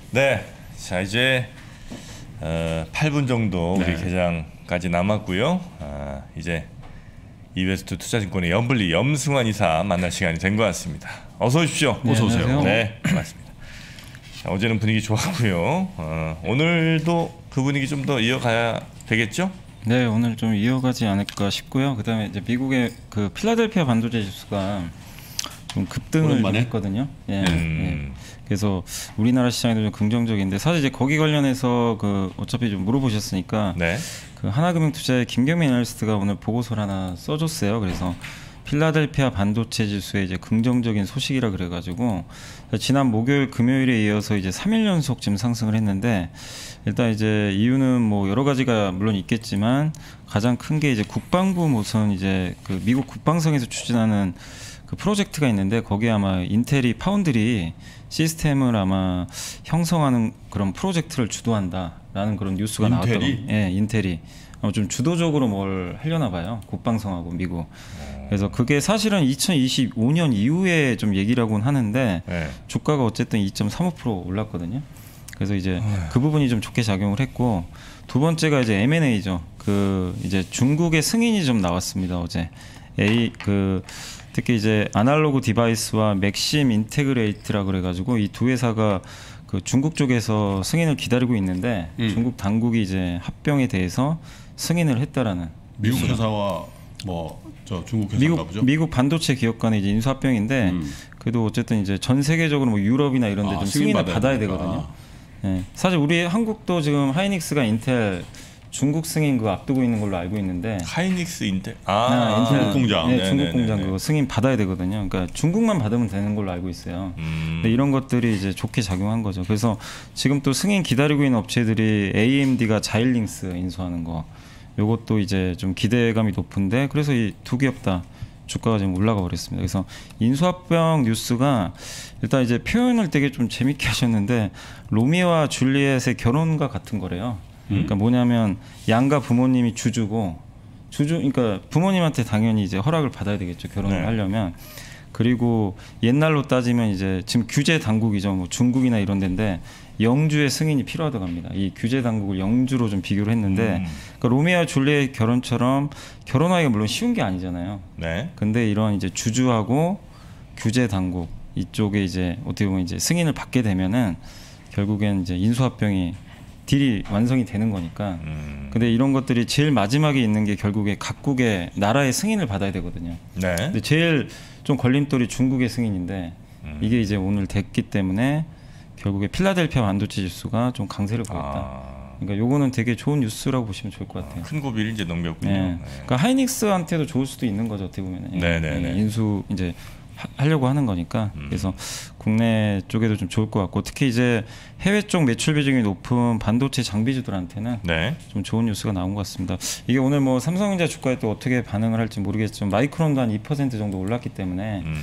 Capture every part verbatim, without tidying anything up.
네, 자 이제 어, 팔 분 정도 우리 네. 개장까지 남았고요. 아, 이제 이베스트 투자증권의 염블리 염승환 이사 만날 시간이 된 것 같습니다. 어서 오십시오. 네, 어서 오세요. 안녕하세요. 네, 반갑습니다. 자, 어제는 분위기 좋았고요. 어, 오늘도 그 분위기 좀 더 이어가야 되겠죠? 네, 오늘 좀 이어가지 않을까 싶고요. 그다음에 이제 미국의 그 필라델피아 반도체 지수가 좀 급등을 좀 오랜만에? 했거든요. 예. 음. 예. 그래서 우리나라 시장에도 좀 긍정적인데 사실 이제 거기 관련해서 그 어차피 좀 물어보셨으니까 네. 그 하나금융투자의 김경민 애널리스트가 오늘 보고서를 하나 써줬어요. 그래서 필라델피아 반도체 지수의 이제 긍정적인 소식이라 그래가지고 지난 목요일 금요일에 이어서 이제 삼 일 연속 지금 상승을 했는데 일단 이제 이유는 뭐 여러 가지가 물론 있겠지만 가장 큰 게 이제 국방부 무슨 이제 그 미국 국방성에서 추진하는 그 프로젝트가 있는데 거기에 아마 인텔이 파운드리 시스템을 아마 형성하는 그런 프로젝트를 주도한다라는 그런 뉴스가 인텔이? 나왔더라고요. 예, 인텔이 아마 좀 주도적으로 뭘 하려나 봐요. 국방성하고 미국. 그래서 그게 사실은 이천이십오 년 이후에 좀 얘기라고는 하는데 네. 주가가 어쨌든 이 점 삼오 퍼센트 올랐거든요. 그래서 이제 그 부분이 좀 좋게 작용을 했고 두 번째가 이제 엠 앤 에이죠. 그 이제 중국의 승인이 좀 나왔습니다. 어제 A 그 특히 이제 아날로그 디바이스와 맥심 인테그레이트라 그래가지고 이 두 회사가 그 중국 쪽에서 승인을 기다리고 있는데 음. 중국 당국이 이제 합병에 대해서 승인을 했다라는 미국 뉴스가. 회사와 뭐 저 중국 회사인가 미국 보죠. 미국 반도체 기업 간의 이제 인수합병인데 음. 그래도 어쨌든 이제 전 세계적으로 뭐 유럽이나 이런 데 아, 좀 승인 승인을 받아야 받아야 되니까. 되거든요. 예. 사실 우리 한국도 지금 하이닉스가 인텔 중국 승인 그거 앞두고 있는 걸로 알고 있는데 하이닉스 인텔. 아, 아, 인텔, 중국 공장. 네, 네네네네. 중국 공장 그거 승인 받아야 되거든요. 그러니까 중국만 받으면 되는 걸로 알고 있어요. 음. 근데 이런 것들이 이제 좋게 작용한 거죠. 그래서 지금 또 승인 기다리고 있는 업체들이 에이엠디가 자일링스 인수하는 거, 요것도 이제 좀 기대감이 높은데 그래서 이 두 기업 다 주가가 지금 올라가 버렸습니다. 그래서 인수합병 뉴스가 일단 이제 표현을 되게 좀 재밌게 하셨는데 로미오와 줄리엣의 결혼과 같은 거래요. 그러니까 뭐냐면 양가 부모님이 주주고 주주 그러니까 부모님한테 당연히 이제 허락을 받아야 되겠죠. 결혼을 네. 하려면. 그리고 옛날로 따지면 이제 지금 규제 당국이죠. 뭐 중국이나 이런 데인데 영주의 승인이 필요하다고 합니다. 이 규제 당국을 영주로 좀 비교를 했는데 음. 그러니까 로미오와 줄리엣 결혼처럼 결혼하기가 물론 쉬운 게 아니잖아요. 네. 근데 이런 이제 주주하고 규제 당국 이쪽에 이제 어떻게 보면 이제 승인을 받게 되면은 결국엔 이제 인수합병이 딜이 완성이 되는 거니까. 음. 근데 이런 것들이 제일 마지막에 있는 게 결국에 각국의 나라의 승인을 받아야 되거든요. 네. 근데 제일 좀 걸림돌이 중국의 승인인데 음. 이게 이제 오늘 됐기 때문에 결국에 필라델피아 반도체 지수가 좀 강세를 보였다. 아, 그러니까 요거는 되게 좋은 뉴스라고 보시면 좋을 것 같아요. 큰 고비를 이제 넘겼군요. 네. 네. 그러니까 하이닉스한테도 좋을 수도 있는 거죠. 어떻게 보면 네네네. 인수 이제 하, 하려고 하는 거니까. 음. 그래서 국내 쪽에도 좀 좋을 것 같고 특히 이제 해외 쪽 매출 비중이 높은 반도체 장비주들한테는 네. 좀 좋은 뉴스가 나온 것 같습니다. 이게 오늘 뭐 삼성전자 주가에 또 어떻게 반응을 할지 모르겠지만 마이크론도 한 이 퍼센트 정도 올랐기 때문에 음.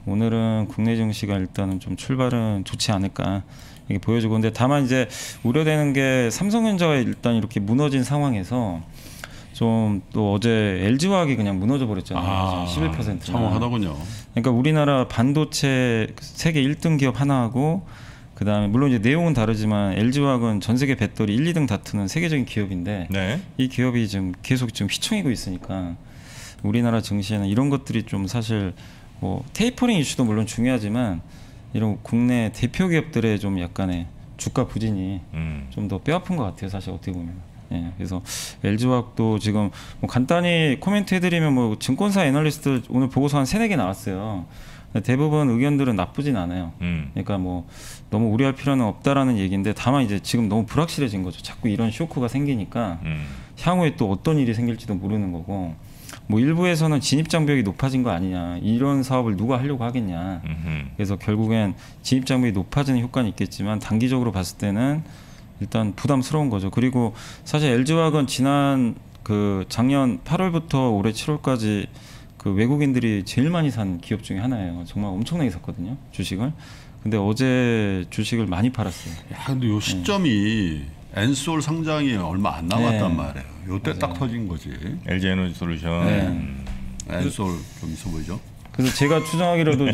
오늘은 국내 증시가 일단은 좀 출발은 좋지 않을까 이게 보여주고 근데 다만 이제 우려되는 게 삼성전자가 일단 이렇게 무너진 상황에서 좀 또 어제 엘지화학이 그냥 무너져 버렸잖아요. 아, 십일 퍼센트. 상황하더군요. 그러니까 우리나라 반도체 세계 일 등 기업 하나하고 그다음에 물론 이제 내용은 다르지만 엘지화학은 전 세계 배터리 일, 이 등 다투는 세계적인 기업인데 네. 이 기업이 지금 계속 지금 휘청이고 있으니까 우리나라 증시에는 이런 것들이 좀 사실 뭐 테이퍼링 이슈도 물론 중요하지만 이런 국내 대표 기업들의 좀 약간의 주가 부진이 음. 좀 더 뼈아픈 것 같아요. 사실 어떻게 보면. 예, 그래서 엘지화학도 지금 뭐 간단히 코멘트 해드리면 뭐 증권사 애널리스트 오늘 보고서 한 세네 개 나왔어요. 대부분 의견들은 나쁘진 않아요. 음. 그러니까 뭐 너무 우려할 필요는 없다라는 얘기인데 다만 이제 지금 너무 불확실해진 거죠. 자꾸 이런 쇼크가 생기니까 음. 향후에 또 어떤 일이 생길지도 모르는 거고 뭐 일부에서는 진입 장벽이 높아진 거 아니냐 이런 사업을 누가 하려고 하겠냐 음흠. 그래서 결국엔 진입 장벽이 높아지는 효과는 있겠지만 단기적으로 봤을 때는 일단 부담스러운 거죠. 그리고 사실 엘지화학은 지난 그 작년 팔월부터 올해 칠월까지 그 외국인들이 제일 많이 산 기업 중에 하나예요. 정말 엄청나게 샀거든요 주식을. 근데 어제 주식을 많이 팔았어요. 야, 근데 요 시점이 엔솔 상장이 얼마 안 남았단 네. 말이에요. 요때 딱 터진 거지. 엘지에너지 솔루션. 네. 음. 엔솔 좀 있어 보이죠? 그래서 제가 추정하기로도 좀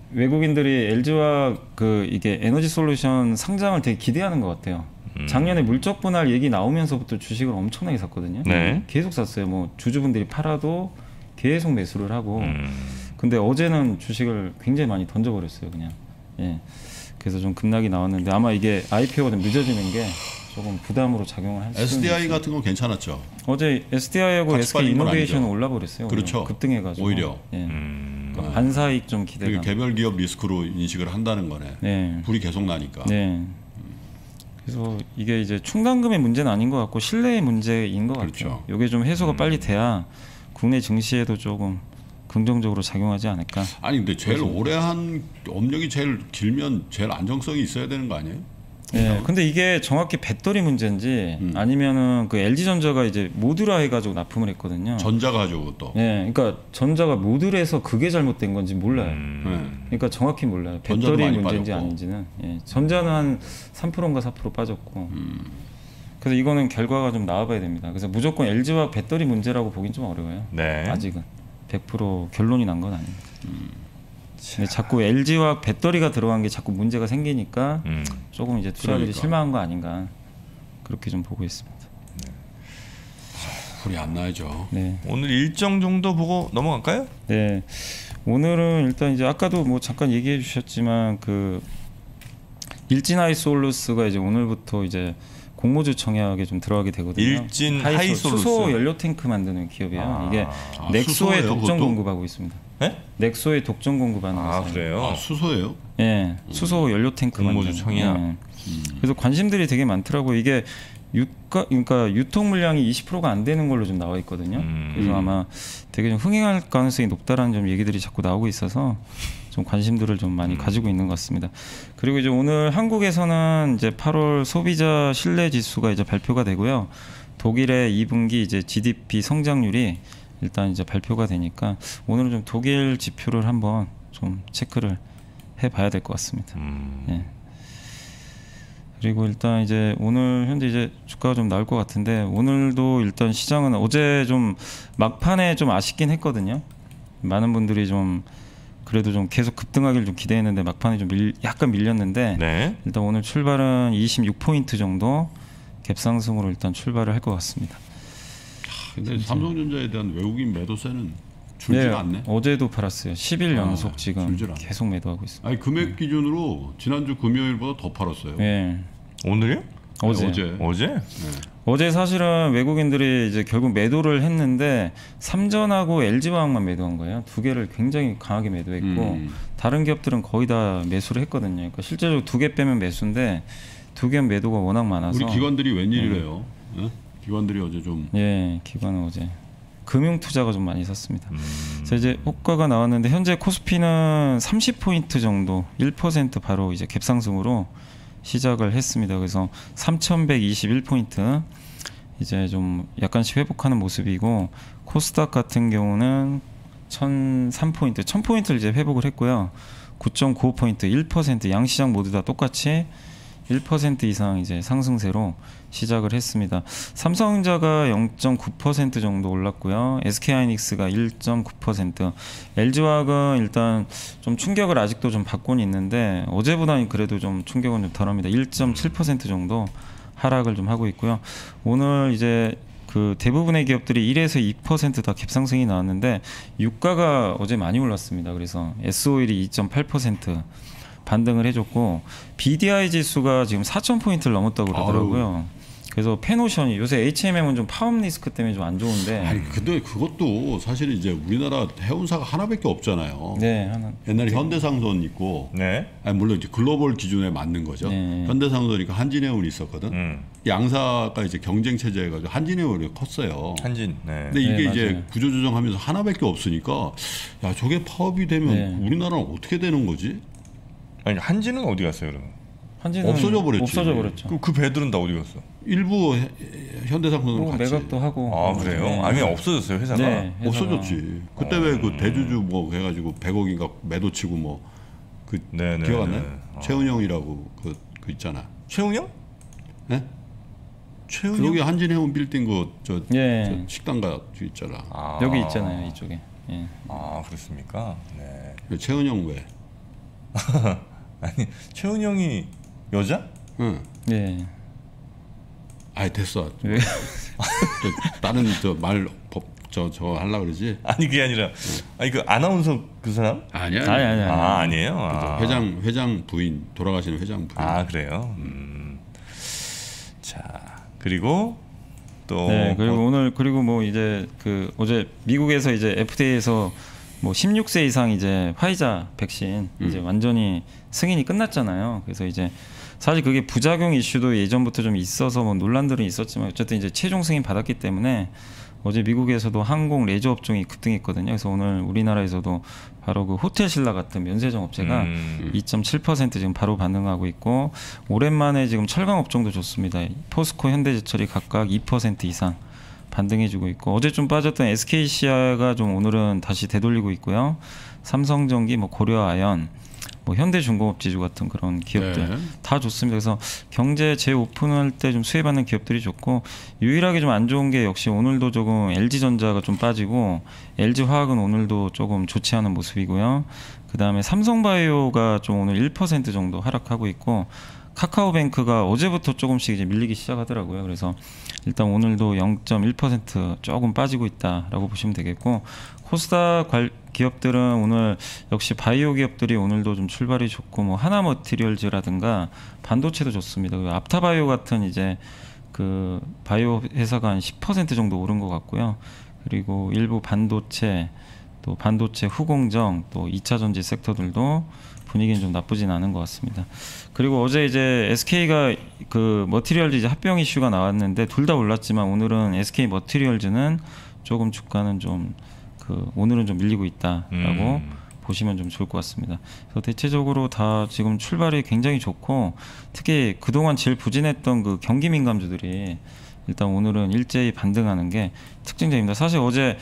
외국인들이 엘지와 그 이게 에너지 솔루션 상장을 되게 기대하는 것 같아요. 음. 작년에 물적 분할 얘기 나오면서부터 주식을 엄청나게 샀거든요. 네. 계속 샀어요. 뭐 주주분들이 팔아도 계속 매수를 하고. 음. 근데 어제는 주식을 굉장히 많이 던져버렸어요, 그냥. 예. 그래서 좀 급락이 나왔는데 아마 이게 아이피오가 좀 늦어지는 게 조금 부담으로 작용을 할 수 있는. 에스디아이 같은 건 괜찮았죠. 어제 에스디아이하고 같이 에스케이 빠진 건 이노베이션은 아니죠. 올라버렸어요. 그렇죠. 급등해가지고. 오히려. 예. 음. 그러니까 반사익 좀 기대감. 그리고 개별 기업 리스크로 인식을 한다는 거네. 네. 불이 계속 나니까. 네. 그래서 이게 이제 충당금의 문제는 아닌 것 같고 신뢰의 문제인 것 그렇죠. 같아요. 이게 좀 해소가 빨리 돼야 국내 증시에도 조금 긍정적으로 작용하지 않을까. 아니 근데 제일 그래서- 오래 한 업력이 제일 길면 제일 안정성이 있어야 되는 거 아니에요? 네. 근데 이게 정확히 배터리 문제인지 음. 아니면은 그 엘지전자가 이제 모듈화 해가지고 납품을 했거든요. 전자 가지고 또. 네. 그러니까 전자가 모듈에서 그게 잘못된 건지 몰라요. 음. 네. 그러니까 정확히 몰라요. 전자도 배터리 많이 문제인지 빠졌고. 아닌지는. 예. 전자는 한 삼 퍼센트인가 사 퍼센트 빠졌고. 음. 그래서 이거는 결과가 좀 나와봐야 됩니다. 그래서 무조건 엘지와 배터리 문제라고 보긴 좀 어려워요. 네. 아직은 백 퍼센트 결론이 난 건 아닙니다. 근데 자꾸 엘지와 배터리가 들어간 게 자꾸 문제가 생기니까 음. 조금 이제 투자들이 그러니까. 실망한 거 아닌가 그렇게 좀 보고 있습니다. 불이 안 나죠. 네, 오늘 일정 정도 보고 넘어갈까요? 네. 오늘은 일단 이제 아까도 뭐 잠깐 얘기해 주셨지만 그 일진하이솔루스가 이제 오늘부터 이제 공모주 청약에 좀 들어가게 되거든요. 일진 하이솔, 하이솔루스. 수소 연료 탱크 만드는 기업이에요. 아. 이게 아, 넥소에 수소예요, 독점 그것도? 공급하고 있습니다. 네? 넥소에 독점 공급하는 아 회사예요. 그래요? 아, 수소예요? 예, 수소 연료 탱크 공모주 만드는. 청이야? 예. 그래서 관심들이 되게 많더라고. 이게 유가 그러니까 유통 물량이 이십 퍼센트가 안 되는 걸로 좀 나와 있거든요. 음. 그래서 아마 되게 좀 흥행할 가능성이 높다라는 좀 얘기들이 자꾸 나오고 있어서 좀 관심들을 좀 많이 가지고 있는 것 같습니다. 그리고 이제 오늘 한국에서는 이제 팔월 소비자 신뢰 지수가 이제 발표가 되고요. 독일의 이 분기 이제 지디피 성장률이 일단 이제 발표가 되니까 오늘은 좀 독일 지표를 한번 좀 체크를 해봐야 될 것 같습니다. 음. 예. 그리고 일단 이제 오늘 현재 이제 주가가 좀 나올 것 같은데 오늘도 일단 시장은 어제 좀 막판에 좀 아쉽긴 했거든요. 많은 분들이 좀 그래도 좀 계속 급등하기를 좀 기대했는데 막판에 좀 밀, 약간 밀렸는데 네. 일단 오늘 출발은 이십육 포인트 정도 갭상승으로 일단 출발을 할 것 같습니다. 근데 삼성전자에 대한 외국인 매도세는 줄질 않네. 어제도 팔았어요. 십 일 아, 연속 지금 줄질 않네. 계속 매도하고 있습니다. 아니 금액 기준으로 지난주 금요일보다 더 팔았어요. 예. 오늘요? 어제. 어제. 어제? 네. 어제 사실은 외국인들이 이제 결국 매도를 했는데 삼전하고 엘지화학만 매도한 거예요. 두 개를 굉장히 강하게 매도했고 음. 다른 기업들은 거의 다 매수를 했거든요. 그러니까 실제적으로 두 개 빼면 매수인데 두 개 매도가 워낙 많아서 우리 기관들이 웬일이래요? 예? 기관들이 어제 좀 예, 기관은 어제 금융 투자가 좀 많이 샀습니다. 음. 그래서 이제 호가가 나왔는데 현재 코스피는 삼십 포인트 정도 일 퍼센트 바로 이제 갭상승으로 시작을 했습니다. 그래서 삼천백이십일 포인트 이제 좀 약간씩 회복하는 모습이고 코스닥 같은 경우는 천삼 포인트, 천 포인트를 이제 회복을 했고요. 구 점 구오 포인트, 일 퍼센트 양시장 모두 다 똑같이 일 퍼센트 이상 이제 상승세로 시작을 했습니다. 삼성전자가 영 점 구 퍼센트 정도 올랐고요. 에스케이하이닉스가 일 점 구 퍼센트, 엘지화학은 일단 좀 충격을 아직도 좀 받고는 있는데 어제보다는 그래도 좀 충격은 좀 덜합니다. 일 점 칠 퍼센트 정도 하락을 좀 하고 있고요. 오늘 이제 그 대부분의 기업들이 일에서 이 퍼센트 다 갭상승이 나왔는데 유가가 어제 많이 올랐습니다. 그래서 에스오일이 이 점 팔 퍼센트 반등을 해줬고 비디아이 지수가 지금 사천 포인트를 넘었다고 그러더라고요. 그래서 페노션이 요새 에이치엠엠은 좀 파업 리스크 때문에 좀 안 좋은데 아니 근데 그것도 사실 이제 우리나라 해운사가 하나밖에 없잖아요. 네 하나 옛날에 현대상선 있고 네. 아니 물론 이제 글로벌 기준에 맞는 거죠. 네. 현대상선 있고 한진해운이 있었거든. 음. 양사가 이제 경쟁 체제 해가지고 한진해운이 컸어요. 한진. 네. 근데 이게 네, 이제 맞아요. 구조조정하면서 하나밖에 없으니까 야 저게 파업이 되면 네. 우리나라는 어떻게 되는 거지? 아니 한진은 어디 갔어요 그러면? 한진은 없어져 버렸지. 없어져 버렸죠. 그, 그 배들은 다 어디 갔어? 일부 해- 현대상선으로 뭐 같이 매각도 하고 아 그래요? 네. 아니 없어졌어요 회사가. 네, 회사가. 없어졌지. 그때 왜 그 대주주 뭐 해가지고 백억인가 매도치고 뭐 그 네네. 기억 안 나? 어. 최은영이라고 그, 그 있잖아. 최웅영? 네? 최웅영? 여기 한진해운 빌딩 그저 예. 식당가 주 있잖아. 아. 여기 있잖아요 이쪽에. 예. 아 그렇습니까? 네. 최은영 왜? 아니 최훈이 형이 여자? 응. 네. 아이 됐어. 왜? 저 다른 저말법저 저 하려 그러지. 아니 그게 아니라 아니 그 아나운서 그 사람? 아니야. 아니 아니 아니. 아 아니에요. 아. 회장 회장 부인 돌아가시는 회장 부인. 아 그래요. 음. 자 그리고 또 네, 그리고 뭐, 오늘 그리고 뭐 이제 그 어제 미국에서 이제 에프디에이에서 뭐 십육 세 이상 이제 화이자 백신 음. 이제 완전히 승인이 끝났잖아요. 그래서 이제 사실 그게 부작용 이슈도 예전부터 좀 있어서 뭐 논란들은 있었지만 어쨌든 이제 최종 승인 받았기 때문에 어제 미국에서도 항공 레저 업종이 급등했거든요. 그래서 오늘 우리나라에서도 바로 그 호텔 신라 같은 면세점 업체가 음. 이 점 칠 퍼센트 지금 바로 반응하고 있고 오랜만에 지금 철강 업종도 좋습니다. 포스코, 현대제철이 각각 이 퍼센트 이상 반등해주고 있고 어제 좀 빠졌던 에스케이씨아가 좀 오늘은 다시 되돌리고 있고요. 삼성전기, 뭐 고려아연, 뭐 현대중공업 지주 같은 그런 기업들 네. 다 좋습니다. 그래서 경제 재오픈할 때 좀 수혜받는 기업들이 좋고 유일하게 좀 안 좋은 게 역시 오늘도 조금 엘지전자가 좀 빠지고 엘지화학은 오늘도 조금 좋지 않은 모습이고요. 그 다음에 삼성바이오가 좀 오늘 일 퍼센트 정도 하락하고 있고 카카오뱅크가 어제부터 조금씩 이제 밀리기 시작하더라고요. 그래서 일단 오늘도 영 점 일 퍼센트 조금 빠지고 있다라고 보시면 되겠고 코스닥 관- 기업들은 오늘 역시 바이오 기업들이 오늘도 좀 출발이 좋고 뭐 하나머티리얼즈라든가 반도체도 좋습니다. 그리고 앞타바이오 같은 이제 그 바이오 회사가 한 십 퍼센트 정도 오른 것 같고요. 그리고 일부 반도체 또 반도체 후공정 또 이 차 전지 섹터들도 분위기는 좀 나쁘진 않은 것 같습니다. 그리고 어제 이제 에스케이가 그 머티리얼즈 이제 합병 이슈가 나왔는데 둘 다 올랐지만 오늘은 에스케이 머티리얼즈는 조금 주가는 좀 그 오늘은 좀 밀리고 있다라고 음. 보시면 좀 좋을 것 같습니다. 그래서 대체적으로 다 지금 출발이 굉장히 좋고 특히 그동안 제일 부진했던 그 경기 민감주들이 일단 오늘은 일제히 반등하는 게 특징적입니다. 사실 어제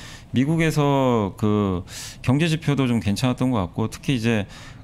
미국에서 그 경제 지표도 좀 괜찮았던 것 같고 특히 이제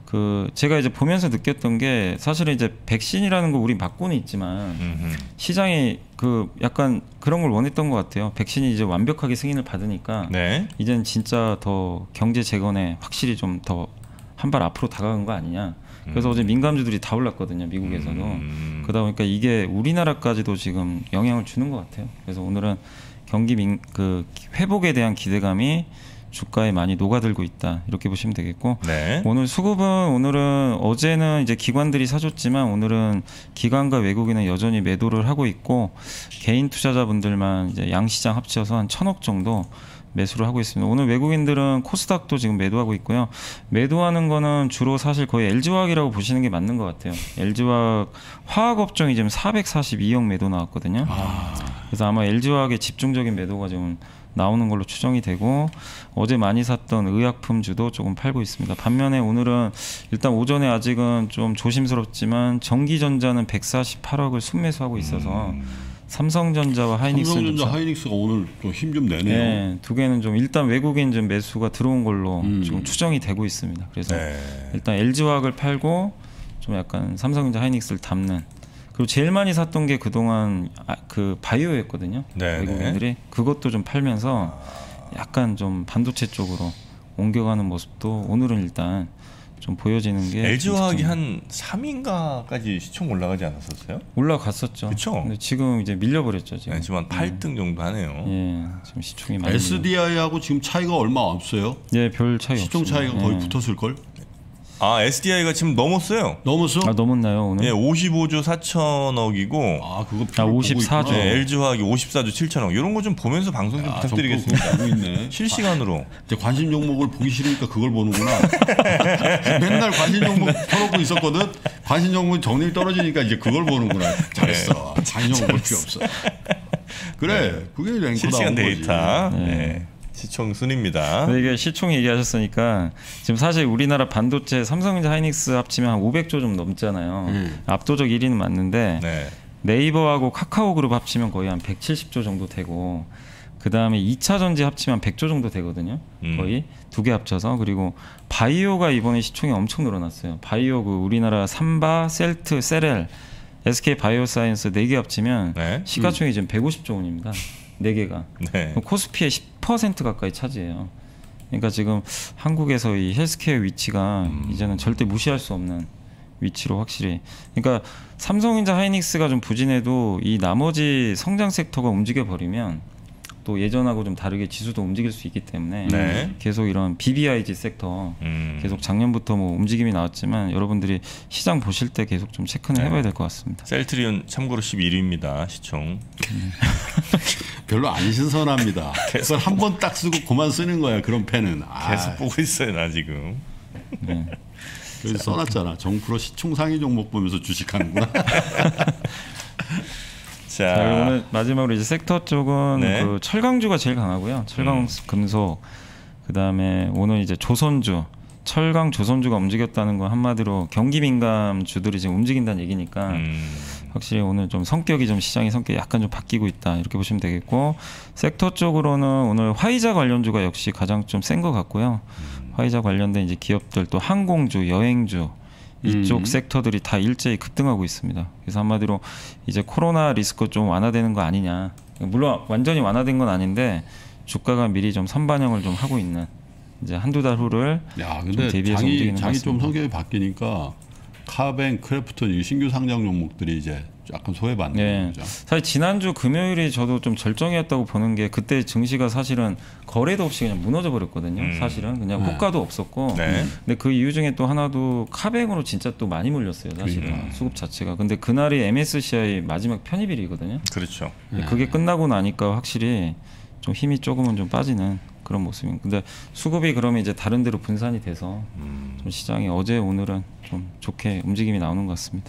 그 제가 이제 보면서 느꼈던 게 사실은 이제 백신이라는 거 우리 맞고는 있지만 음흠. 시장이 그 약간 그런 걸 원했던 것 같아요. 백신이 이제 완벽하게 승인을 받으니까 네. 이제는 진짜 더 경제 재건에 확실히 좀 더 한 발 앞으로 다가간 거 아니냐. 그래서 음. 어제 민감주들이 다 올랐거든요. 미국에서도. 음. 그러다 보니까 이게 우리나라까지도 지금 영향을 주는 것 같아요. 그래서 오늘은 경기 민, 그 회복에 대한 기대감이 주가에 많이 녹아들고 있다 이렇게 보시면 되겠고 네. 오늘 수급은 오늘은 어제는 이제 기관들이 사줬지만 오늘은 기관과 외국인은 여전히 매도를 하고 있고 개인 투자자분들만 이제 양시장 합쳐서 한 천억 정도 매수를 하고 있습니다. 오늘 외국인들은 코스닥도 지금 매도하고 있고요. 매도하는 거는 주로 사실 거의 엘지화학이라고 보시는 게 맞는 것 같아요. 엘지화학 화학 업종이 지금 사백사십이억 매도 나왔거든요. 아. 그래서 아마 엘지화학의 집중적인 매도가 지금 나오는 걸로 추정이 되고 어제 많이 샀던 의약품주도 조금 팔고 있습니다. 반면에 오늘은 일단 오전에 아직은 좀 조심스럽지만 전기전자는 백사십팔억을 순매수하고 있어서 음. 삼성전자와 하이닉스는 삼성전자 좀 하이닉스가 오늘 좀 힘 좀 내네요. 네, 두 개는 좀 일단 외국인 좀 매수가 들어온 걸로 음. 지금 추정이 되고 있습니다. 그래서 네. 일단 엘지화학을 팔고 좀 약간 삼성전자 하이닉스를 담는 그리고 제일 많이 샀던 게 그동안 아, 그 바이오였거든요. 네네. 외국인들이 그것도 좀 팔면서 약간 좀 반도체 쪽으로 옮겨가는 모습도 오늘은 일단 좀 보여지는 게 엘지화학이 좀 한 삼 위인가까지 시총 올라가지 않았었어요? 올라갔었죠. 그쵸? 근데 지금 이제 밀려버렸죠. 지금. 네, 지금 한 팔 등 정도 하네요. 예, 지금 시총이 많이. 에스디아이하고 지금 차이가 얼마 없어요. 밀려- 예, 별 차이 시총 없습니다. 차이가 거의 예. 붙었을 걸. 아 에스디아이가 지금 넘었어요. 넘었어? 아 넘었나요 오늘? 예, 오십오조 사천억이고 아 그거 아, 오십사조. 네, 엘지화학이 오십사조 칠천억 이런 거 좀 보면서 방송 좀 아, 부탁드리겠습니다. 보고 있네. 실시간으로. 이제 관심 종목을 보기 싫으니까 그걸 보는구나. 맨날 관심 종목 펴놓고 있었거든. 관심 종목 정리 떨어지니까 이제 그걸 보는구나. 잘했어. 관심 종목 볼 필요 없어. 그래, 그게 랭커 실시간 나온 거지. 데이터. 네. 네. 시총 순입니다. 근데 이게 시총 얘기하셨으니까 지금 사실 우리나라 반도체 삼성전자 하이닉스 합치면 한 오백조 좀 넘잖아요. 음. 압도적 일 위는 맞는데 네. 네이버하고 카카오그룹 합치면 거의 한 백칠십조 정도 되고 그 다음에 이 차 전지 합치면 백조 정도 되거든요. 음. 거의 두 개 합쳐서 그리고 바이오가 이번에 시총이 엄청 늘어났어요. 바이오 그 우리나라 삼바, 셀트, 세렐, 에스케이 바이오사이언스 네 개 합치면 네. 시가총이 지금 백오십조 원입니다. 네 개가. 네. 코스피의 십 퍼센트 가까이 차지해요. 그러니까 지금 한국에서 이 헬스케어 위치가 음. 이제는 절대 무시할 수 없는 위치로 확실히. 그러니까 삼성전자 하이닉스가 좀 부진해도 이 나머지 성장 섹터가 움직여 버리면 또 예전하고 좀 다르게 지수도 움직일 수 있기 때문에 네. 계속 이런 비비아이지 섹터 음. 계속 작년부터 뭐 움직임이 나왔지만 여러분들이 시장 보실 때 계속 좀 체크는 네. 해봐야 될 것 같습니다. 셀트리온 참고로 십일 위입니다. 시총. 별로 안 신선합니다. 그걸 한 번 딱 쓰고 그만 쓰는 거야. 그런 펜은. 아, 계속 보고 있어요, 나 지금. 네. 여기 써놨잖아. 정프로 시총 상위 종목 보면서 주식하는구나. 자, 자, 오늘 마지막으로 이제 섹터 쪽은 네. 그 철강주가 제일 강하고요. 철강 음. 금속, 그다음에 오늘 이제 조선주, 철강 조선주가 움직였다는 건 한마디로 경기 민감 주들이 지금 움직인다는 얘기니까 음. 확실히 오늘 좀 성격이 좀 시장의 성격이 약간 좀 바뀌고 있다 이렇게 보시면 되겠고, 섹터 쪽으로는 오늘 화이자 관련주가 역시 가장 좀 센 것 같고요. 화이자 관련된 이제 기업들 또 항공주, 여행주 이쪽 음. 섹터들이 다 일제히 급등하고 있습니다. 그래서 한마디로 이제 코로나 리스크 좀 완화되는 거 아니냐. 물론 완전히 완화된 건 아닌데 주가가 미리 좀 선반영을 좀 하고 있는 이제 한두 달 후를 야, 좀 근데 대비해서 장이 움직이는 장이 좀 것 같습니다. 성격이 바뀌니까 카뱅, 크래프톤 이 신규 상장 종목들이 이제 약간 소외받는 네. 거죠. 사실 지난주 금요일이 저도 좀 절정이었다고 보는 게 그때 증시가 사실은 거래도 없이 그냥 무너져 버렸거든요. 음. 사실은 그냥 네. 호가도 없었고. 네. 근데 그 이유 중에 또 하나도 카뱅으로 진짜 또 많이 몰렸어요. 사실은 음. 수급 자체가. 근데 그날이 엠에스시아이 마지막 편입일이거든요. 그렇죠. 네. 그게 끝나고 나니까 확실히 좀 힘이 조금은 좀 빠지는 그런 모습입니다. 근데 수급이 그러면 이제 다른 데로 분산이 돼서 음. 좀 시장이 어제 오늘은 좀 좋게 움직임이 나오는 것 같습니다.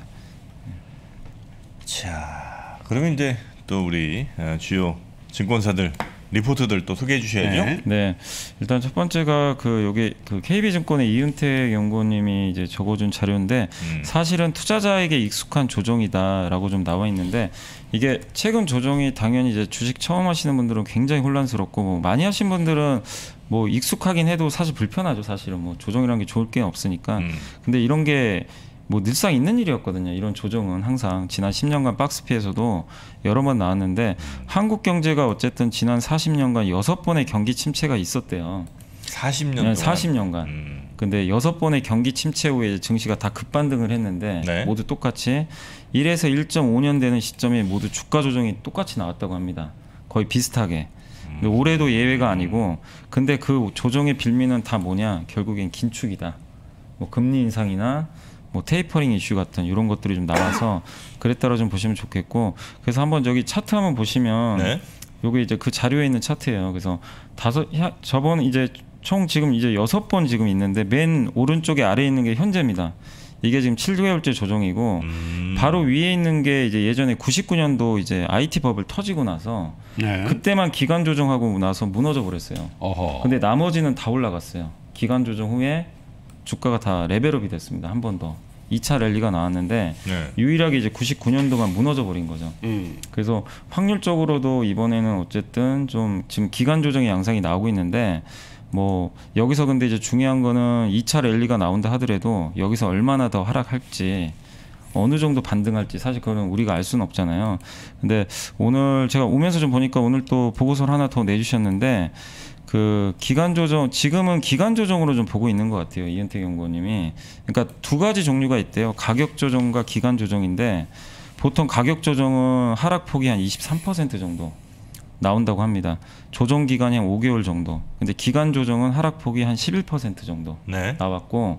자, 그러면 이제 또 우리 어, 주요 증권사들 리포트들 또 소개해 주셔야죠. 네. 네, 일단 첫 번째가 그 여기 그 케이비증권의 이은택 연구원님이 이제 적어준 자료인데 음. 사실은 투자자에게 익숙한 조정이다라고 좀 나와 있는데 이게 최근 조정이 당연히 이제 주식 처음 하시는 분들은 굉장히 혼란스럽고 뭐 많이 하신 분들은 뭐 익숙하긴 해도 사실 불편하죠. 사실은 뭐 조정이라는 게 좋을 게 없으니까. 음. 근데 이런 게 뭐 늘상 있는 일이었거든요. 이런 조정은 항상 지난 십 년간 박스피에서도 여러 번 나왔는데 한국 경제가 어쨌든 지난 사십 년간 여섯 번의 경기 침체가 있었대요. 사십 년 동안. 사십 년간. 음. 근데 여섯 번의 경기 침체 후에 증시가 다 급반등을 했는데 네. 모두 똑같이 일에서 일 점 오 년 되는 시점에 모두 주가 조정이 똑같이 나왔다고 합니다. 거의 비슷하게. 근데 올해도 예외가 아니고 근데 그 조정의 빌미는 다 뭐냐? 결국엔 긴축이다. 뭐 금리 인상이나 뭐 테이퍼링 이슈 같은 이런 것들이 좀 나와서 그랬다라 좀 보시면 좋겠고, 그래서 한번 저기 차트 한번 보시면 네. 요게 이제 그 자료에 있는 차트예요. 그래서 다섯 야, 저번 이제 총 지금 이제 여섯 번 지금 있는데 맨 오른쪽에 아래에 있는 게 현재입니다. 이게 지금 칠 개월째 조정이고 음. 바로 위에 있는 게 이제 예전에 구십구 년도 이제 아이티 버블 터지고 나서 네. 그때만 기간 조정하고 나서 무너져 버렸어요. 어허. 근데 나머지는 다 올라갔어요. 기간 조정 후에 주가가 다 레벨업이 됐습니다. 한 번 더. 이 차 랠리가 나왔는데 네. 유일하게 이제 구십구 년도만 무너져 버린 거죠. 음. 그래서 확률적으로도 이번에는 어쨌든 좀 지금 기간 조정의 양상이 나오고 있는데 뭐 여기서 근데 이제 중요한 거는 이 차 랠리가 나온다 하더라도 여기서 얼마나 더 하락할지 어느 정도 반등할지 사실 그거는 우리가 알 수는 없잖아요. 근데 오늘 제가 오면서 좀 보니까 오늘 또 보고서를 하나 더 내주셨는데 그 기간 조정 지금은 기간 조정으로 좀 보고 있는 것 같아요. 이은택 연구원님이. 그러니까 두 가지 종류가 있대요. 가격 조정과 기간 조정인데 보통 가격 조정은 하락폭이 한 이십삼 퍼센트 정도 나온다고 합니다. 조정 기간이 한 오 개월 정도. 근데 기간 조정은 하락폭이 한 십일 퍼센트 정도 네. 나왔고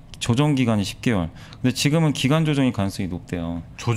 조정 기간이 십 개월. 근데 지금은 기간 조정이 가능성이 높대요.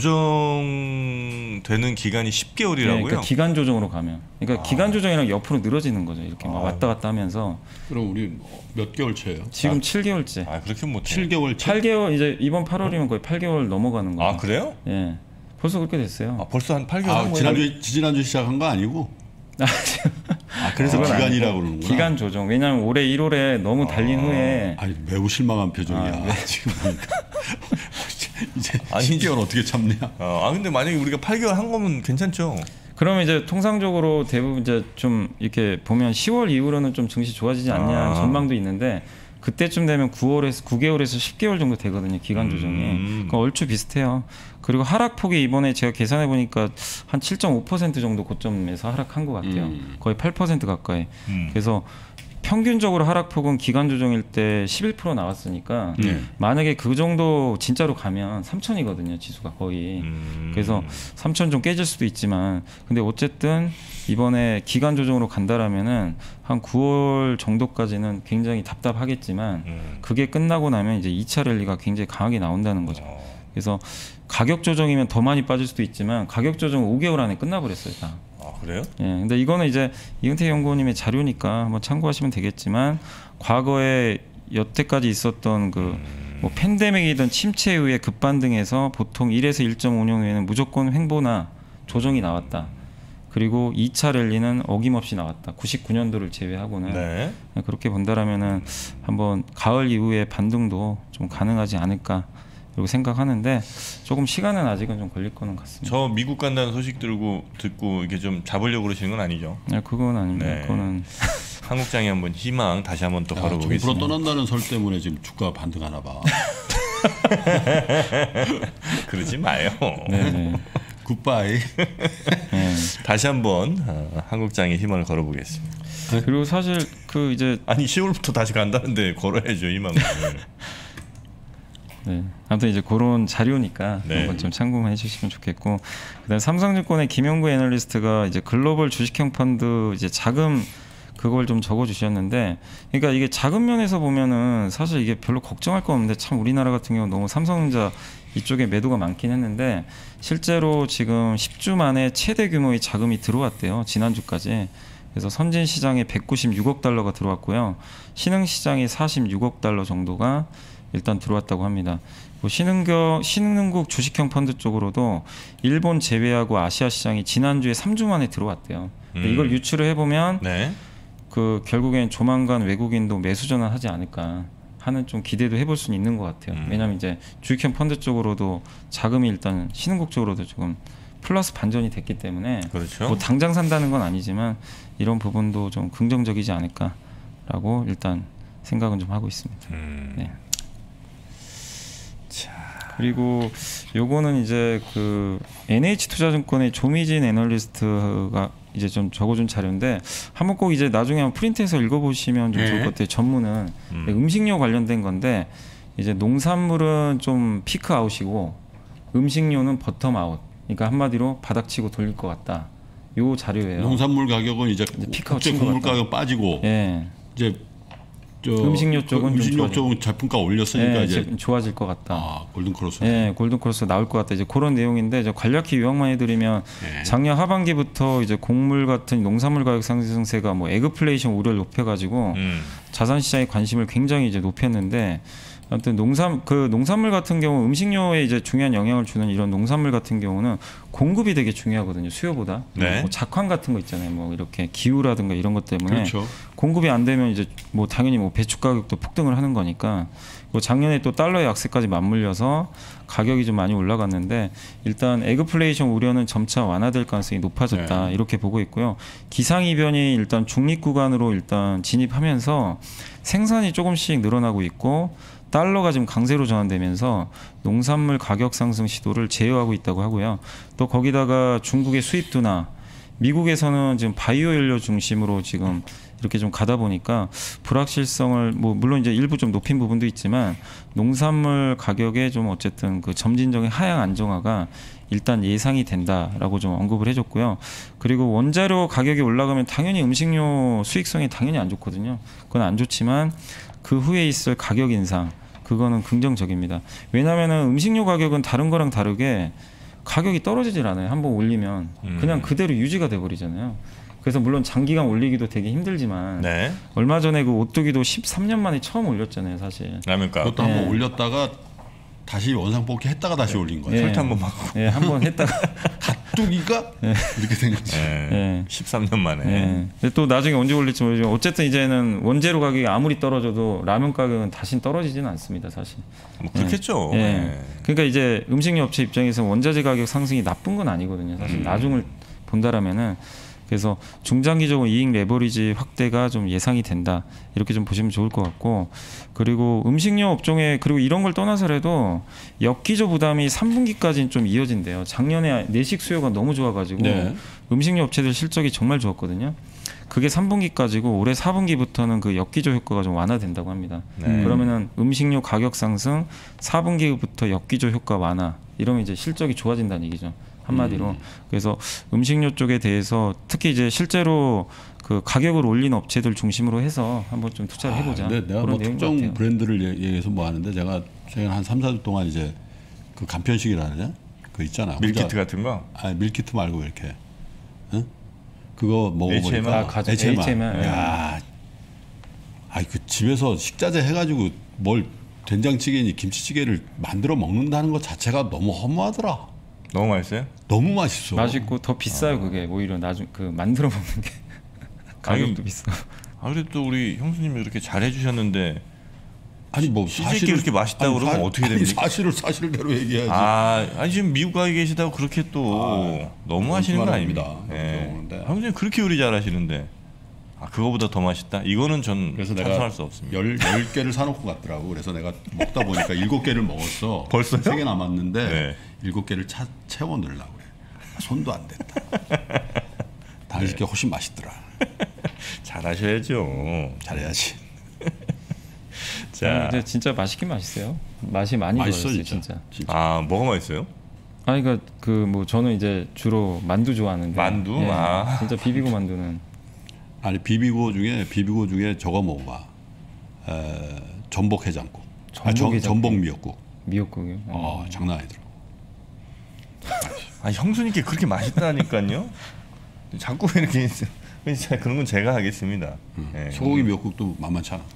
조정되는 기간이 십 개월이라고요? 네, 그러니까 기간 조정으로 가면. 그러니까 아. 기간 조정이랑 옆으로 늘어지는 거죠. 이렇게 막 아. 왔다 갔다 하면서 그럼 우리 몇 개월째예요? 지금 칠 개월째. 아, 그렇게 못해. 칠 개월째. 팔 개월 이제 이번 팔월이면 거의 팔 개월 넘어가는 거예요. 아, 그래요? 예. 벌써 그렇게 됐어요. 아, 벌써 한 팔 개월 아, 한 거예요? 지난주 지난주 시작한 거 아니고? 아, 그래서 그건 기간이라고 아니고. 그러는구나. 기간 조정. 왜냐하면 올해 일월에 너무 달린 후에 아니 매우 실망한 표정이야. 아, 네. 지금 보니까 이제 아니, 십 개월 어떻게 참냐? 어, 아, 근데 만약에 우리가 팔 개월 한 거면 괜찮죠. 그러면 이제 통상적으로 대부분 이제 좀 이렇게 보면 시월 이후로는 좀 증시 좋아지지 않냐 아. 전망도 있는데 그때쯤 되면 구월에서 구 개월에서 십 개월 정도 되거든요. 기간 조정이. 음. 그러니까 얼추 비슷해요. 그리고 하락폭이 이번에 제가 계산해 보니까 한 칠 점 오 퍼센트 정도 고점에서 하락한 것 같아요. 음. 거의 팔 퍼센트 가까이. 음. 그래서 평균적으로 하락폭은 기간 조정일 때 십일 퍼센트 나왔으니까 네. 만약에 그 정도 진짜로 가면 삼천이거든요 지수가 거의. 음. 그래서 삼천 좀 깨질 수도 있지만 근데 어쨌든 이번에 기간 조정으로 간다라면은 한 구월 정도까지는 굉장히 답답하겠지만 음. 그게 끝나고 나면 이제 이 차 랠리가 굉장히 강하게 나온다는 거죠. 어. 그래서 가격 조정이면 더 많이 빠질 수도 있지만 가격 조정 오 개월 안에 끝나버렸어요 다. 아, 그래요? 예, 근데 이거는 이제 이은태 연구원님의 자료니까 한번 참고하시면 되겠지만 과거에 여태까지 있었던 그 뭐 팬데믹이든 침체 이후의 급반등에서 보통 일에서 일 점 오 년 후에는 무조건 횡보나 조정이 나왔다. 그리고 이 차 랠리는 어김없이 나왔다. 구십구 년도를 제외하고는 네. 그렇게 본다라면은 한번 가을 이후에 반등도 좀 가능하지 않을까 이렇게 생각하는데 조금 시간은 아직은 좀 걸릴 거는 같습니다. 저 미국 간다는 소식 들고 듣고 이게 좀 잡으려고 그러시는 건 아니죠? 네, 그건 아닙니다. 네. 그거는 한국장에 한번 희망 다시 한번 또 야, 걸어보겠습니다. 정부로 떠난다는 설 때문에 지금 주가 반등하나 봐. 그러지 마요. 네네. 굿바이. 네. 다시 한번 어, 한국장에 희망을 걸어보겠습니다. 그리고 사실 그 이제 아니 시월부터 다시 간다는데 걸어야죠 희망을. 네. 아무튼 이제 그런 자료니까 네. 한번 좀 참고만 해주시면 좋겠고, 그다음 삼성증권의 김영구 애널리스트가 이제 글로벌 주식형 펀드 이제 자금 그걸 좀 적어주셨는데, 그러니까 이게 자금 면에서 보면은 사실 이게 별로 걱정할 거 없는데 참 우리나라 같은 경우 너무 삼성전자 이쪽에 매도가 많긴 했는데 실제로 지금 십 주 만에 최대 규모의 자금이 들어왔대요 지난주까지. 그래서 선진 시장에 백구십육억 달러가 들어왔고요, 신흥 시장에 사십육억 달러 정도가 일단 들어왔다고 합니다. 뭐 신흥겨, 신흥국 주식형 펀드 쪽으로도 일본 제외하고 아시아 시장이 지난주에 삼 주 만에 들어왔대요. 근데 음. 이걸 유추를 해보면 네. 그 결국엔 조만간 외국인도 매수 전환하지 않을까 하는 좀 기대도 해볼 수는 있는 것 같아요. 음. 왜냐하면 이제 주식형 펀드 쪽으로도 자금이 일단 신흥국 쪽으로도 조금 플러스 반전이 됐기 때문에 그렇죠. 뭐 당장 산다는 건 아니지만 이런 부분도 좀 긍정적이지 않을까라고 일단 생각은 좀 하고 있습니다. 음. 네. 그리고 요거는 이제 그 엔에이치투자증권의 조미진 애널리스트가 이제 좀 적어준 자료인데 한번 꼭 이제 나중에 한번 프린트해서 읽어보시면 좀 네. 좋을 것 같아요. 전문은 음. 음식료 관련된 건데 이제 농산물은 좀 피크 아웃이고 음식료는 버텀 아웃. 그러니까 한마디로 바닥치고 돌릴 것 같다. 요 자료예요. 농산물 가격은 이제 이제 피크아웃 국제 친것 곡물 같다. 가격 빠지고 예. 이제 저 음식료 쪽은 좀 음식료 좋아져. 쪽은 제품가 올렸으니까 예, 이제 이제 좋아질 것 같다. 아 골든 크로스. 예, 골든 크로스 나올 것 같다. 이제 그런 내용인데 이제 간략히 요약만 해드리면 네. 작년 하반기부터 이제 곡물 같은 농산물 가격 상승세가 뭐 에그플레이션 우려를 높여가지고 음. 자산 시장의 관심을 굉장히 이제 높였는데, 아무튼 농산 그 농산물 같은 경우 음식료에 이제 중요한 영향을 주는 이런 농산물 같은 경우는 공급이 되게 중요하거든요. 수요보다. 네. 뭐 작황 같은 거 있잖아요. 뭐 이렇게 기후라든가 이런 것 때문에 그렇죠. 공급이 안 되면 이제 뭐 당연히 뭐 배추 가격도 폭등을 하는 거니까. 뭐 작년에 또 달러의 약세까지 맞물려서 가격이 좀 많이 올라갔는데 일단 에그플레이션 우려는 점차 완화될 가능성이 높아졌다. 네. 이렇게 보고 있고요. 기상이변이 일단 중립 구간으로 일단 진입하면서 생산이 조금씩 늘어나고 있고 달러가 지금 강세로 전환되면서 농산물 가격 상승 시도를 제어하고 있다고 하고요. 또 거기다가 중국의 수입 둔화, 미국에서는 지금 바이오 연료 중심으로 지금 이렇게 좀 가다 보니까 불확실성을 뭐 물론 이제 일부 좀 높인 부분도 있지만 농산물 가격에 좀 어쨌든 그 점진적인 하향 안정화가 일단 예상이 된다라고 좀 언급을 해줬고요. 그리고 원자료 가격이 올라가면 당연히 음식료 수익성이 당연히 안 좋거든요. 그건 안 좋지만 그 후에 있을 가격 인상 그거는 긍정적입니다. 왜냐하면 음식료 가격은 다른 거랑 다르게 가격이 떨어지질 않아요. 한번 올리면 음. 그냥 그대로 유지가 돼버리잖아요. 그래서 물론 장기간 올리기도 되게 힘들지만 네. 얼마 전에 그 오뚜기도 십삼 년 만에 처음 올렸잖아요, 사실. 라면값. 그것도 네. 한번 올렸다가 다시 원상복귀 했다가 다시 올린 거예요. 예. 설탕 한번 맞고. 예, 한번 했다가 뚜기가 이렇게 된 거지. 예. 예. 십삼 년 만에. 예. 근데 또 나중에 언제 올릴지 모르지만 어쨌든 이제는 원재료 가격이 아무리 떨어져도 라면 가격은 다시 떨어지지는 않습니다, 사실. 뭐 그렇겠죠. 예. 예. 그러니까 이제 음식료 업체 입장에서 원자재 가격 상승이 나쁜 건 아니거든요. 사실 음. 나중을 본다라면은. 그래서 중장기적으로 이익 레버리지 확대가 좀 예상이 된다. 이렇게 좀 보시면 좋을 것 같고, 그리고 음식료 업종에 그리고 이런 걸 떠나서라도 역기조 부담이 삼 분기까지는 좀 이어진대요. 작년에 내식 수요가 너무 좋아가지고 네. 음식료 업체들 실적이 정말 좋았거든요. 그게 삼 분기까지고 올해 사 분기부터는 그 역기조 효과가 좀 완화된다고 합니다. 네. 그러면은 음식료 가격 상승, 사 분기부터 역기조 효과 완화 이러면 이제 실적이 좋아진다는 얘기죠. 한마디로. 음. 그래서 음식료 쪽에 대해서 특히 이제 실제로 그 가격을 올린 업체들 중심으로 해서 한번 좀 투자를 해보자. 아, 근데 내가 그런 뭐 내용인 것 특정 같아요. 브랜드를 얘- 얘기해서 뭐 하는데 제가 최근 한 삼, 사 주 동안 이제 그 간편식이라냐? 그 있잖아. 밀키트 혼자- 같은 거. 아니 밀키트 말고 이렇게. 응? 그거 에이치엠알? 먹어보니까 아, 가족- 에이치엠알. 에이치엠알. 야, 아이 그 집에서 식자재 해가지고 뭘 된장찌개니 김치찌개를 만들어 먹는다는 것 자체가 너무 허무하더라. 너무 맛있어요? 너무 맛있어. 맛있고 더 비싸요. 그게 오히려 나중 그 만들어 먹는 게 가격도 아니, 비싸. 아 그래도 또 우리 형수님이 이렇게 잘 해주셨는데 아니 뭐 시집기 그렇게 맛있다고 그러면 사- 어떻게 아니, 됩니까? 사실을 사실대로 얘기해야지. 아, 아니 지금 미국 가 계시다고 그렇게 또 아, 너무 하시는 거 너무 아닙니까? 말합니다. 예. 너무 좋은데. 형수님 그렇게 요리 잘하시는데 아 그거보다 더 맛있다? 이거는 전 그래서 찬성할 내가 수 없습니다. 열, 열 개를 사놓고 갔더라고. 그래서 내가 먹다 보니까 일곱 개를 먹었어. 벌써요? 세 개 남았는데 네. 일곱 개를 차, 채워 넣으려고 그래. 손도 안 된다. 다른 게 훨씬 맛있더라. 잘하셔야죠. 잘해야지. 자, 근데 진짜 맛있긴 맛있어요. 맛이 많이 맛있어 좋아졌어요, 진짜. 진짜. 진짜. 아 뭐가 맛있어요? 아니 그러니까 그 뭐 저는 이제 주로 만두 좋아하는데 만두? 예, 아. 진짜 비비고 만두는 아니 비비고 중에 비비고 중에 저거 먹어봐. 에, 전복 해장국. 아, 전복 전, 해장국. 전복 미역국. 미역국이요. 어, 장난 아니더라. 아 형수님께 그렇게 맛있다니까요. 자꾸 왜 이렇게 진짜 그런 건 제가 하겠습니다. 예. 소고기 미역국도 만만치 않아.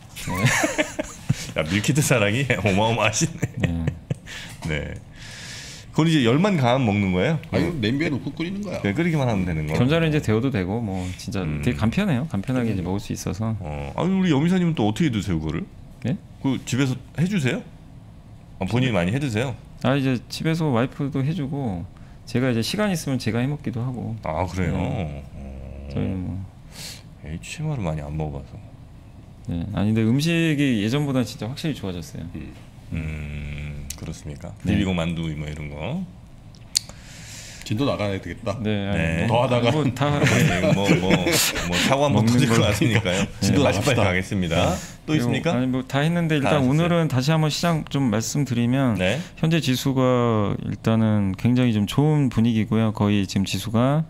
야 밀키트 사랑이 어마어마하시네. 네. 네. 그건 이제 열만 가면 먹는 거예요? 아니 냄비에 넣고 끓이는 거야. 그냥 끓이기만 하면 되는 거. 전자레인지 데워도 되고 뭐 진짜 음. 되게 간편해요. 간편하게 이제 먹을 수 있어서. 어, 아니 우리 여미사님은 또 어떻게 드세요 그거를? 예? 그 집에서 해주세요? 아, 본인이 많이 해드세요? 아 이제 집에서 와이프도 해주고 제가 이제 시간 있으면 제가 해먹기도 하고. 아 그래요? 네. 어, 저희는 뭐. 에이치엠알을 많이 안 먹어봐서. 네. 아니 근데 음식이 예전보다 진짜 확실히 좋아졌어요. 음 그렇습니까? 네. 비비고 만두 뭐 이런 거. 진도 나가야 되겠다. 네. 아니, 네. 뭐, 더 하다가- 뭐 다. 네, 뭐뭐 뭐 사고 한번 먹는 터질 것 걸로. 같으니까요. 진도 빨리 빨리 나갑시다. 가겠습니다. 또 있습니까? 아니 뭐 다 했는데 일단 하셨어요? 오늘은 다시 한번 시장 좀 말씀드리면 네. 현재 지수가 일단은 굉장히 좀 좋은 분위기고요. 거의 지금 지수가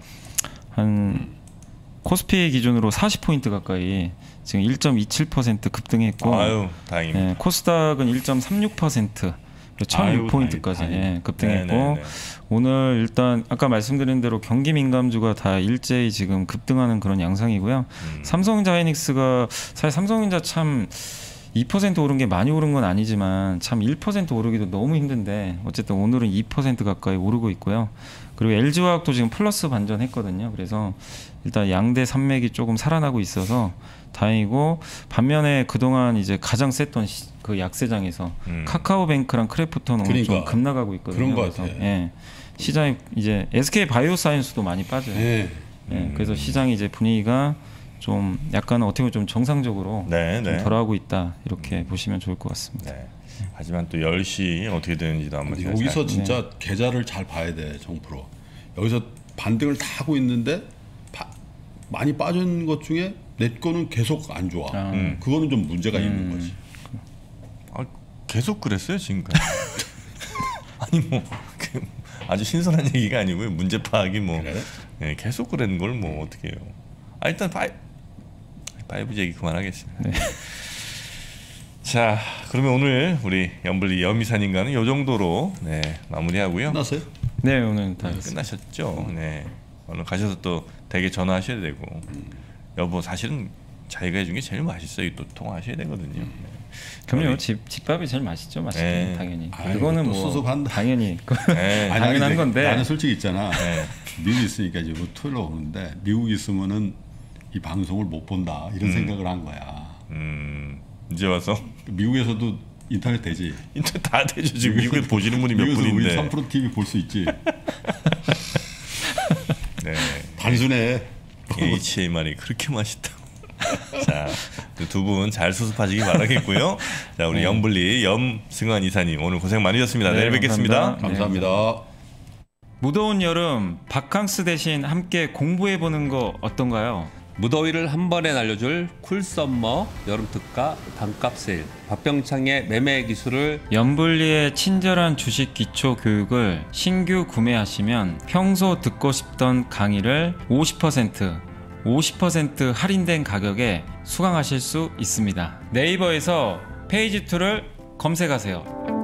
한 코스피 기준으로 사십 포인트 가까이 지금 일 점 이칠 퍼센트 급등했고 아유 다행입니다. 예, 코스닥은 일 점 삼육 퍼센트 천육 포인트까지 다행이다. 예, 급등했고 네, 네, 네. 오늘 일단 아까 말씀드린 대로 경기 민감주가 다 일제히 지금 급등하는 그런 양상이고요. 음. 삼성전자 하이닉스가 사실 삼성전자 참 이 퍼센트 오른 게 많이 오른 건 아니지만 참 일 퍼센트 오르기도 너무 힘든데 어쨌든 오늘은 이 퍼센트 가까이 오르고 있고요. 그리고 엘지화학도 지금 플러스 반전했거든요. 그래서 일단 양대 산맥이 조금 살아나고 있어서 다행이고 반면에 그동안 이제 가장 셌던 시, 그 약세장에서 음. 카카오뱅크랑 크래프톤은 오늘 좀 그러니까. 급나가고 있거든요. 그런 것 그래서, 같아. 예, 시장이 이제 에스케이 바이오사이언스도 많이 빠져요. 네. 예, 음. 그래서 시장이 이제 분위기가 좀 약간 어떻게 보면 좀 정상적으로 네, 좀 네. 덜하고 있다 이렇게 보시면 좋을 것 같습니다. 네. 하지만 또 열 시 어떻게 되는지도 한번 근데 제가 여기서 잘- 진짜 계좌를 잘 봐야 돼 정프로. 여기서 반등을 다 하고 있는데 파- 많이 빠진 것 중에 내 거는 계속 안 좋아. 아. 음. 그거는 좀 문제가 있는 거지. 아, 계속 그랬어요 지금까지. 아니 뭐 그, 아주 신선한 얘기가 아니고요. 문제 파악이 뭐 그래? 예, 계속 그랬는 걸 뭐 어떻게 해요. 아 일단 파이 파이브 얘기 그만하겠습니다. 네. 자 그러면 오늘 우리 연블리 여미사님과는 이 정도로 네, 마무리하고요. 끝났어요? 네 오늘 다 끝나셨죠? 네. 오늘 가셔서 또 댁에 전화하셔야 되고 여보 사실은 자기가 해준 게 제일 맛있어요. 또 통화하셔야 되거든요. 네. 그럼요. 우리- 집 집밥이 제일 맛있죠, 맛있죠, 네. 당연히. 아이고, 그거는 또 뭐 수습한다. 당연히 네. 아니, 당연한 이제 건데. 나는 솔직히 있잖아. 네. 미국 있으니까 이제 뭐 토요일로 오는데 미국 있으면은 이 방송을 못 본다 이런 생각을 한 거야. 음, 이제 와서 미국에서도 인터넷 되지. 인터넷 다 되죠. 지금 미국에 보시는 분이 몇 미국에서 우리 분인데. 삼 프로 티비 볼 수 있지. 네. 단순해. 에이치엠알이 그렇게 맛있다고. 자, 두 분 잘 수습하시기 바라겠고요. 자, 우리 염블리 염승환 이사님 오늘 고생 많으셨습니다. 네, 내일 뵙겠습니다. 감사합니다. 감사합니다. 무더운 여름 바캉스 대신 함께 공부해 보는 거 어떤가요? 무더위를 한 번에 날려줄 쿨썸머 여름특가 반값 세일, 박병창의 매매 기술을 염블리의 친절한 주식 기초 교육을 신규 구매하시면 평소 듣고 싶던 강의를 오십 퍼센트 오십 퍼센트 할인된 가격에 수강하실 수 있습니다. 네이버에서 페이지 이를 검색하세요.